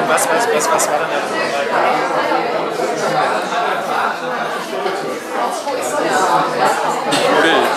Was war denn da? Bild.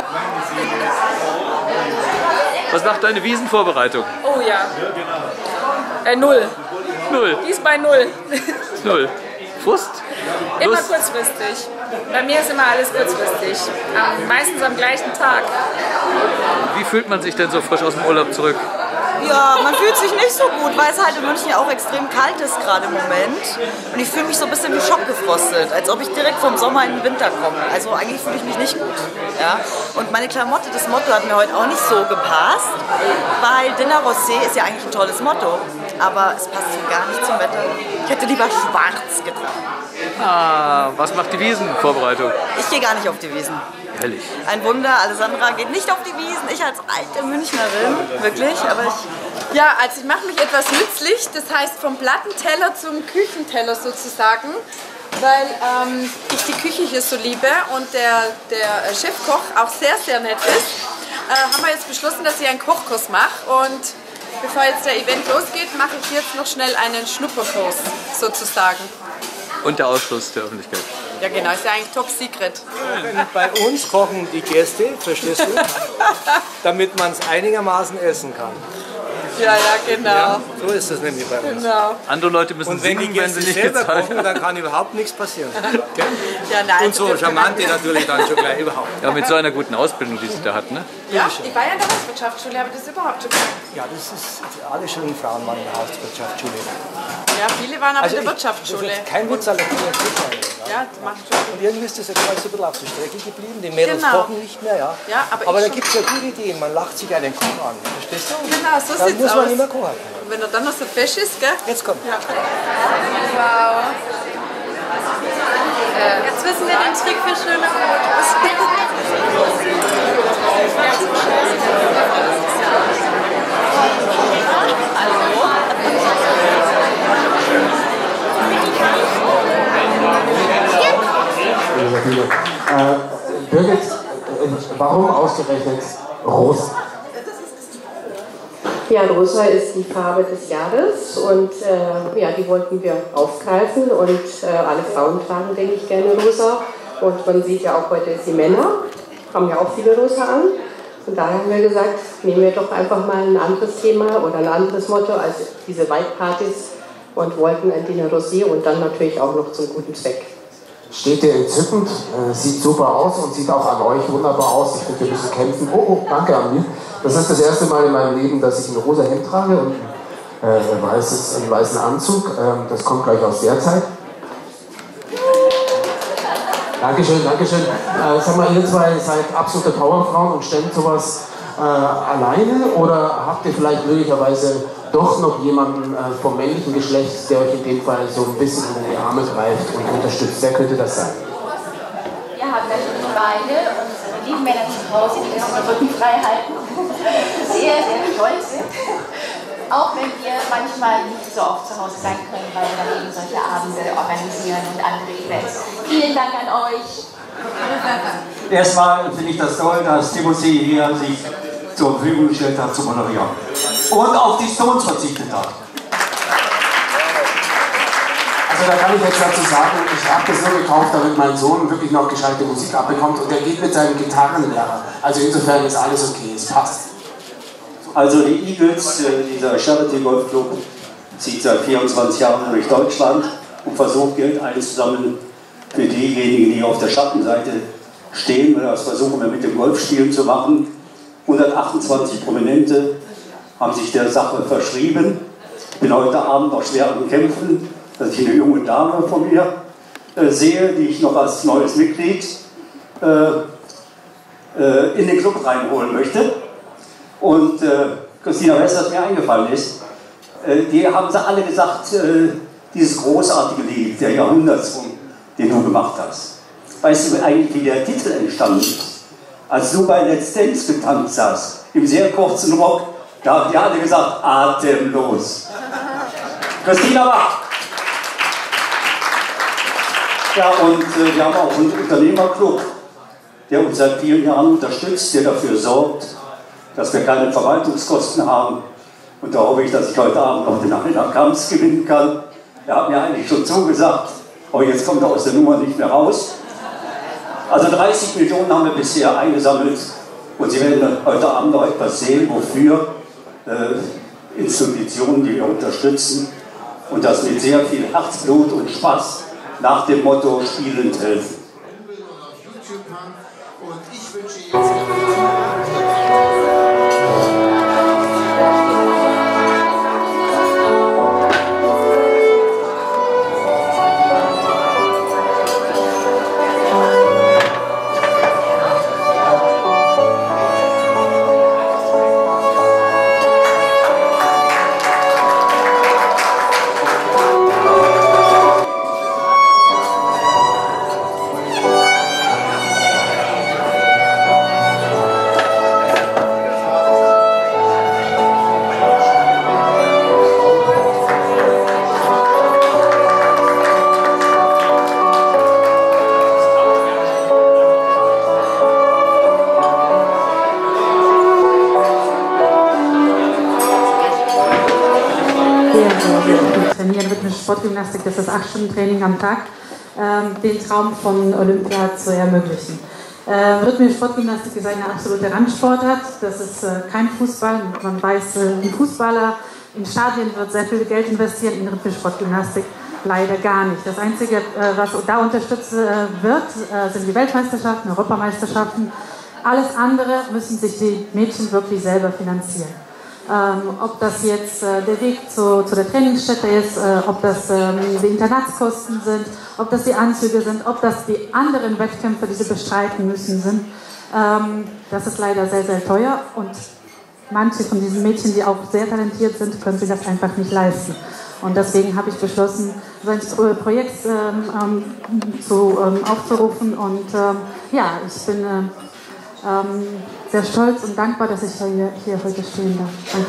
Was macht deine Wiesenvorbereitung? Oh ja. 0. 0. Die ist bei 0. 0. Frust? Immer Lust? kurzfristig. Bei mir ist immer alles kurzfristig. Meistens am gleichen Tag. Wie fühlt man sich denn so frisch aus dem Urlaub zurück? Ja, man fühlt sich nicht so gut, weil es halt in München ja auch extrem kalt ist gerade im Moment. Und ich fühle mich so ein bisschen wie schockgefrostet, als ob ich direkt vom Sommer in den Winter komme. Also eigentlich fühle ich mich nicht gut. Ja? Und meine Klamotte, das Motto hat mir heute auch nicht so gepasst, weil Dinner Rosé ist ja eigentlich ein tolles Motto, aber es passt so gar nicht zum Wetter. Ich hätte lieber schwarz getragen. Ah, was macht die Wiesenvorbereitung? Ich gehe gar nicht auf die Wiesen. Ehrlich. Ein Wunder, Alessandra geht nicht auf die Wiesen. Ich als alte Münchnerin, wirklich, aber ich... Ja, also ich mache mich etwas nützlich, das heißt vom Plattenteller zum Küchenteller sozusagen, weil ich die Küche hier so liebe und der Chefkoch auch sehr, sehr nett ist, haben wir jetzt beschlossen, dass ich einen Kochkurs mache und bevor jetzt der Event losgeht, mache ich jetzt noch schnell einen Schnupperkurs sozusagen. Und Ausschluss der Öffentlichkeit. Ja genau, ist ja eigentlich top secret. Bei uns kochen die Gäste, verstehst du? Damit man es einigermaßen essen kann. Ja, genau. Ja, so ist das nämlich bei uns. Genau. Andere Leute müssen Und wenn die singen, wenn Gäste sie nicht selber gezahlt kochen, dann kann überhaupt nichts passieren. Ja, nein, Und so Charmante natürlich dann schon gleich überhaupt. Ja, mit so einer guten Ausbildung, die sie da hat, ne? Ja, ich war ja in der Hauswirtschaftsschule, habe ich das überhaupt schon gemacht? Ja, das ist, alle schönen Frauen waren in der Hauswirtschaftsschule. Ja, viele waren aber in der Wirtschaftsschule. Kein Witz, alle Ja, macht schon. Und irgendwie ist das jetzt alles so ein bisschen auf der Strecke geblieben. Die Mädels Genau. kochen nicht mehr, ja. Ja, aber da ich gibt es ja gute Ideen. Man lacht sich einen Koch an. Verstehst du? Genau, so Dann sieht's muss man aus. nicht mehr kochen. Und wenn er dann noch so fesch ist, gell? Jetzt kommt. Ja. Wow. Jetzt wissen wir den Trick für schöne Fotos. Birgit, warum ausgerechnet rosa? Ja, rosa ist die Farbe des Jahres und ja, die wollten wir aufgreifen und alle Frauen tragen, denke ich, gerne rosa. Und man sieht ja auch heute, die Männer haben ja auch viele rosa an. Und daher haben wir gesagt, nehmen wir doch einfach mal ein anderes Thema oder ein anderes Motto als diese White-Partys und wollten ein Dinner Rosé und dann natürlich auch noch zum guten Zweck. Steht dir entzückend, sieht super aus und sieht auch an euch wunderbar aus. Ich finde, wir müssen kämpfen. Oh, danke an mich. Das ist das erste Mal in meinem Leben, dass ich ein rosa Hemd trage und einen weißen Anzug. Das kommt gleich aus der Zeit. Dankeschön, Dankeschön. Sag mal, ihr zwei seid absolute Powerfrauen und stemmt sowas alleine oder habt ihr vielleicht möglicherweise doch noch jemanden vom männlichen Geschlecht, der euch in dem Fall so ein bisschen in die Arme greift und unterstützt? Wer könnte das sein? Wir haben natürlich beide unsere lieben Männer zu Hause, die uns den Rücken frei halten, sehr, sehr stolz sind. Auch wenn wir manchmal nicht so oft zu Hause sein können, weil wir dann eben solche Abende organisieren und andere Events. Vielen Dank an euch. Erstmal finde ich das toll, dass Timothy hier sich zur Verfügung gestellt hat, zu moderieren. Und auf die Stones verzichtet hat. Also da kann ich jetzt dazu sagen, ich habe das nur gekauft, damit mein Sohn wirklich noch gescheite Musik abbekommt und der geht mit seinem Gitarrenlehrer. Also insofern ist alles okay, es passt. Also die Eagles, dieser Charity Golf Club, zieht seit 24 Jahren durch Deutschland und versucht Geld einzusammeln für diejenigen, die auf der Schattenseite stehen. Das versuchen wir mit dem Golfspielen zu machen. 128 Prominente haben sich der Sache verschrieben. Ich bin heute Abend noch schwer am Kämpfen, dass ich eine junge Dame von mir sehe, die ich noch als neues Mitglied in den Club reinholen möchte. Und Christina weiß, was mir eingefallen ist. Die haben sie alle gesagt, dieses großartige Lied, der Jahrhundertsong, den du gemacht hast. Weißt du eigentlich, wie der Titel entstanden ist? Als du bei Let's Dance getanzt hast, im sehr kurzen Rock, da haben die alle gesagt, atemlos. Christina Bach. Ja, und wir haben auch einen Unternehmerclub, der uns seit vielen Jahren unterstützt, der dafür sorgt, dass wir keine Verwaltungskosten haben. Und da hoffe ich, dass ich heute Abend noch den Kampf gewinnen kann. Er hat mir eigentlich schon zugesagt, aber jetzt kommt er aus der Nummer nicht mehr raus. Also 30 Millionen haben wir bisher eingesammelt und Sie werden heute Abend noch etwas sehen, wofür Institutionen, die wir unterstützen und das mit sehr viel Herzblut und Spaß nach dem Motto Spielend helfen. Und ich wünsche jetzt Sportgymnastik, das ist 8-Stunden-Training am Tag, den Traum von Olympia zu ermöglichen. Rhythmische Sportgymnastik ist eine absolute Randsportart, das ist kein Fußball. Man weiß, ein Fußballer in Stadien wird sehr viel Geld investieren, in rhythmische Sportgymnastik leider gar nicht. Das Einzige, was da unterstützt wird, sind die Weltmeisterschaften, Europameisterschaften. Alles andere müssen sich die Mädchen wirklich selber finanzieren. Ob das jetzt der Weg zu der Trainingsstätte ist, ob das die Internatskosten sind, ob das die Anzüge sind, ob das die anderen Wettkämpfe, die sie bestreiten müssen, sind. Das ist leider sehr, sehr teuer und manche von diesen Mädchen, die auch sehr talentiert sind, können sich das einfach nicht leisten. Und deswegen habe ich beschlossen, so ein Projekt aufzurufen und ja, ich bin sehr stolz und dankbar, dass ich hier heute stehen darf. Danke.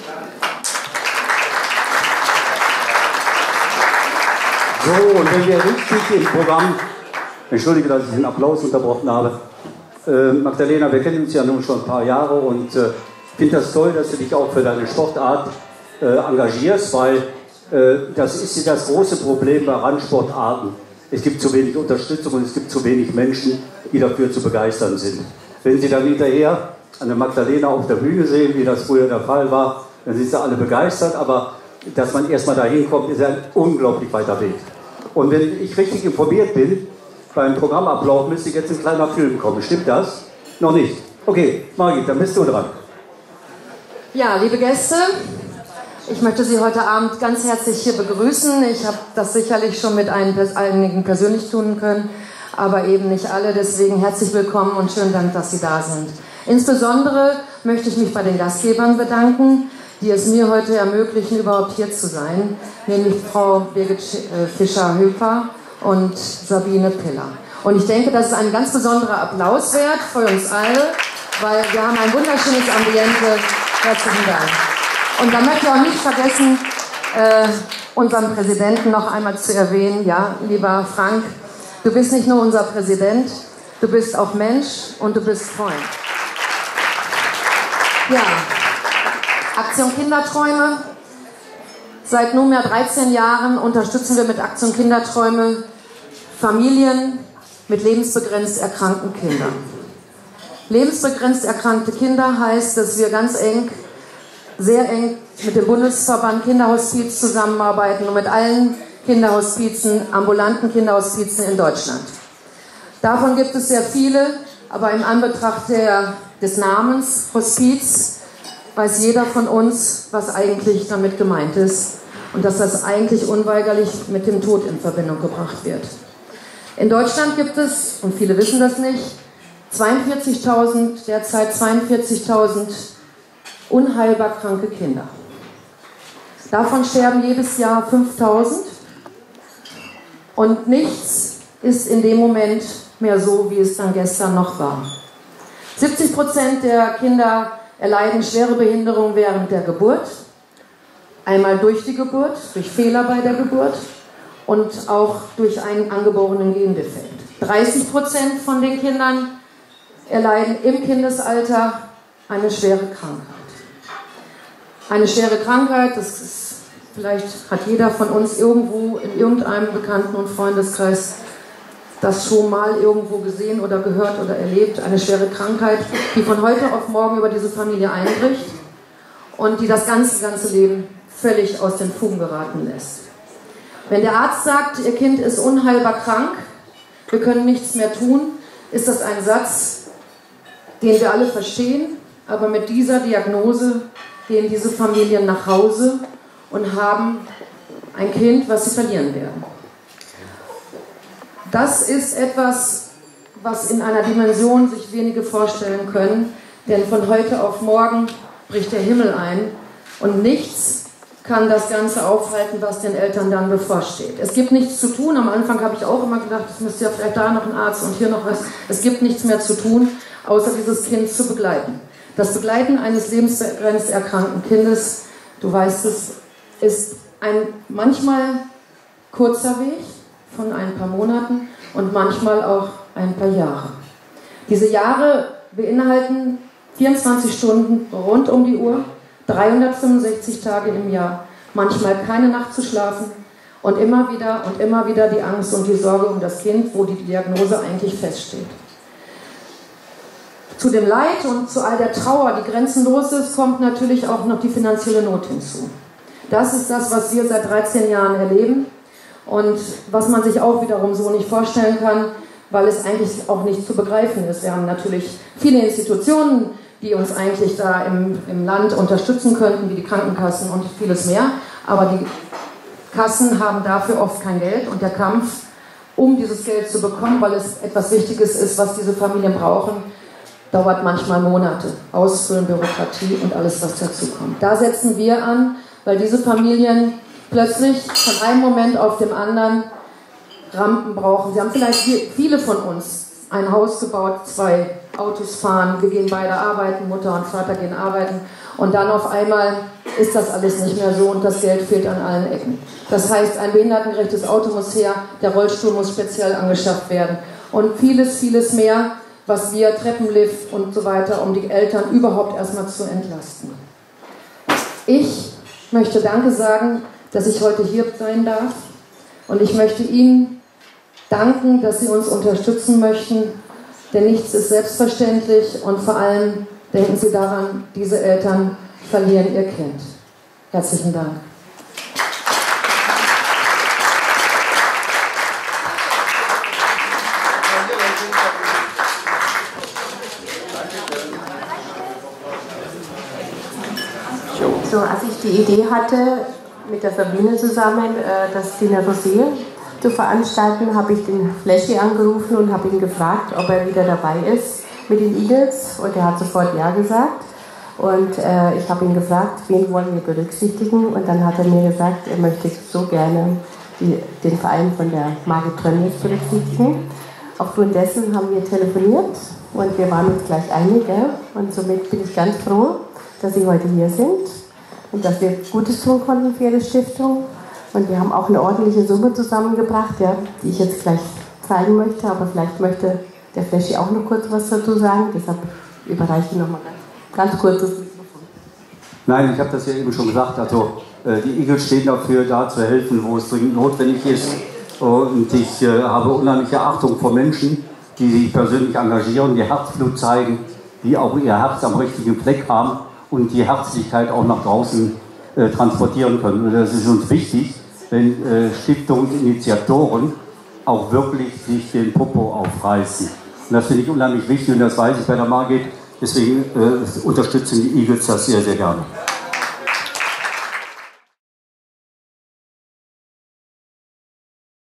So, und wenn wir richtig im Programm, entschuldige, dass ich den Applaus unterbrochen habe. Magdalena, wir kennen uns ja nun schon ein paar Jahre und ich finde das toll, dass du dich auch für deine Sportart engagierst, weil das ist das große Problem bei Randsportarten. Es gibt zu wenig Unterstützung und es gibt zu wenig Menschen, die dafür zu begeistern sind. Wenn Sie dann hinterher eine Magdalena auf der Bühne sehen, wie das früher der Fall war, dann sind sie alle begeistert, aber dass man erstmal dahin kommt, ist ein unglaublich weiter Weg. Und wenn ich richtig informiert bin, beim Programmablauf müsste jetzt ein kleiner Film kommen. Stimmt das? Noch nicht? Okay, Margit, dann bist du dran. Ja, liebe Gäste, ich möchte Sie heute Abend ganz herzlich hier begrüßen. Ich habe das sicherlich schon mit einigen persönlich tun können, aber eben nicht alle. Deswegen herzlich willkommen und schönen Dank, dass Sie da sind. Insbesondere möchte ich mich bei den Gastgebern bedanken, die es mir heute ermöglichen, überhaupt hier zu sein, nämlich Frau Birgit Fischer-Höfer und Sabine Piller. Und ich denke, das ist ein ganz besonderer Applaus wert für uns alle, weil wir haben ein wunderschönes Ambiente. Herzlichen Dank. Und da möchte ich auch nicht vergessen, unseren Präsidenten noch einmal zu erwähnen. Ja, lieber Frank, du bist nicht nur unser Präsident, du bist auch Mensch und du bist Freund. Ja, Aktion Kinderträume. Seit nunmehr 13 Jahren unterstützen wir mit Aktion Kinderträume Familien mit lebensbegrenzt erkrankten Kindern. Lebensbegrenzt erkrankte Kinder heißt, dass wir ganz eng, sehr eng mit dem Bundesverband Kinderhospiz zusammenarbeiten und mit allen Kinderhospizen, ambulanten Kinderhospizen in Deutschland. Davon gibt es sehr viele, aber in Anbetracht des Namens Hospiz weiß jeder von uns, was eigentlich damit gemeint ist und dass das eigentlich unweigerlich mit dem Tod in Verbindung gebracht wird. In Deutschland gibt es, und viele wissen das nicht, derzeit 42.000 unheilbar kranke Kinder. Davon sterben jedes Jahr 5.000 und nichts ist in dem Moment mehr so, wie es dann gestern noch war. 70% der Kinder erleiden schwere Behinderung während der Geburt, einmal durch die Geburt, durch Fehler bei der Geburt und auch durch einen angeborenen Gendefekt. 30% von den Kindern erleiden im Kindesalter eine schwere Krankheit. eine schwere Krankheit, das ist, vielleicht hat jeder von uns irgendwo in irgendeinem Bekannten- und Freundeskreis das schon mal irgendwo gesehen oder gehört oder erlebt. Eine schwere Krankheit, die von heute auf morgen über diese Familie einbricht und die das ganze Leben völlig aus den Fugen geraten lässt. Wenn der Arzt sagt, Ihr Kind ist unheilbar krank, wir können nichts mehr tun, ist das ein Satz, den wir alle verstehen, aber mit dieser Diagnose gehen diese Familien nach Hause und haben ein Kind, was sie verlieren werden. Das ist etwas, was in einer Dimension sich wenige vorstellen können, denn von heute auf morgen bricht der Himmel ein und nichts kann das Ganze aufhalten, was den Eltern dann bevorsteht. Es gibt nichts zu tun. Am Anfang habe ich auch immer gedacht, es müsste ja vielleicht da noch ein Arzt und hier noch was. Es gibt nichts mehr zu tun, außer dieses Kind zu begleiten. Das Begleiten eines lebensgrenzerkrankten Kindes, du weißt es, ist ein manchmal kurzer Weg von ein paar Monaten und manchmal auch ein paar Jahre. Diese Jahre beinhalten 24 Stunden rund um die Uhr, 365 Tage im Jahr, manchmal keine Nacht zu schlafen und immer wieder die Angst und die Sorge um das Kind, wo die Diagnose eigentlich feststeht. Zu dem Leid und zu all der Trauer, die grenzenlos ist, kommt natürlich auch noch die finanzielle Not hinzu. Das ist das, was wir seit 13 Jahren erleben und was man sich auch wiederum so nicht vorstellen kann, weil es eigentlich auch nicht zu begreifen ist. Wir haben natürlich viele Institutionen, die uns eigentlich da im Land unterstützen könnten, wie die Krankenkassen und vieles mehr, aber die Kassen haben dafür oft kein Geld und der Kampf, um dieses Geld zu bekommen, weil es etwas Wichtiges ist, was diese Familien brauchen, dauert manchmal Monate. Ausfüllen, Bürokratie und alles, was dazu kommt. Da setzen wir an, weil diese Familien plötzlich von einem Moment auf dem anderen Rampen brauchen. Sie haben vielleicht viele von uns ein Haus gebaut, 2 Autos fahren, wir gehen beide arbeiten, Mutter und Vater gehen arbeiten und dann auf einmal ist das alles nicht mehr so und das Geld fehlt an allen Ecken. Das heißt, ein behindertengerechtes Auto muss her, der Rollstuhl muss speziell angeschafft werden und vieles mehr, was wir, Treppenlift und so weiter, um die Eltern überhaupt erstmal zu entlasten. Ich möchte Danke sagen, dass ich heute hier sein darf und ich möchte Ihnen danken, dass Sie uns unterstützen möchten, denn nichts ist selbstverständlich und vor allem denken Sie daran, diese Eltern verlieren ihr Kind. Herzlichen Dank. So, als ich die Idee hatte, mit der Sabine zusammen das Dîner Rosé zu veranstalten, habe ich den Flashy angerufen und habe ihn gefragt, ob er wieder dabei ist mit den Eagles und er hat sofort Ja gesagt und ich habe ihn gefragt, wen wollen wir berücksichtigen und dann hat er mir gesagt, er möchte so gerne den Verein von der Margit Trönnies berücksichtigen. Aufgrund dessen haben wir telefoniert und wir waren uns gleich einig und somit bin ich ganz froh, dass Sie heute hier sind und dass wir Gutes tun konnten für Ihre Stiftung. Und wir haben auch eine ordentliche Summe zusammengebracht, die ich jetzt gleich zeigen möchte, aber vielleicht möchte der Flashy auch noch kurz was dazu sagen, deshalb überreiche ich nochmal ganz kurz das Mikrofon. Nein, ich habe das ja eben schon gesagt, also die Eagles stehen dafür, da zu helfen, wo es dringend notwendig ist und ich habe unheimliche Achtung vor Menschen, die sich persönlich engagieren, die Herzblut zeigen, die auch ihr Herz am richtigen Fleck haben und die Herzlichkeit auch nach draußen transportieren können. Und das ist uns wichtig, wenn Stiftungsinitiatoren auch wirklich sich den Popo aufreißen. Und das finde ich unheimlich wichtig und das weiß ich bei der Margit. Deswegen unterstützen die Eagles das sehr, sehr gerne.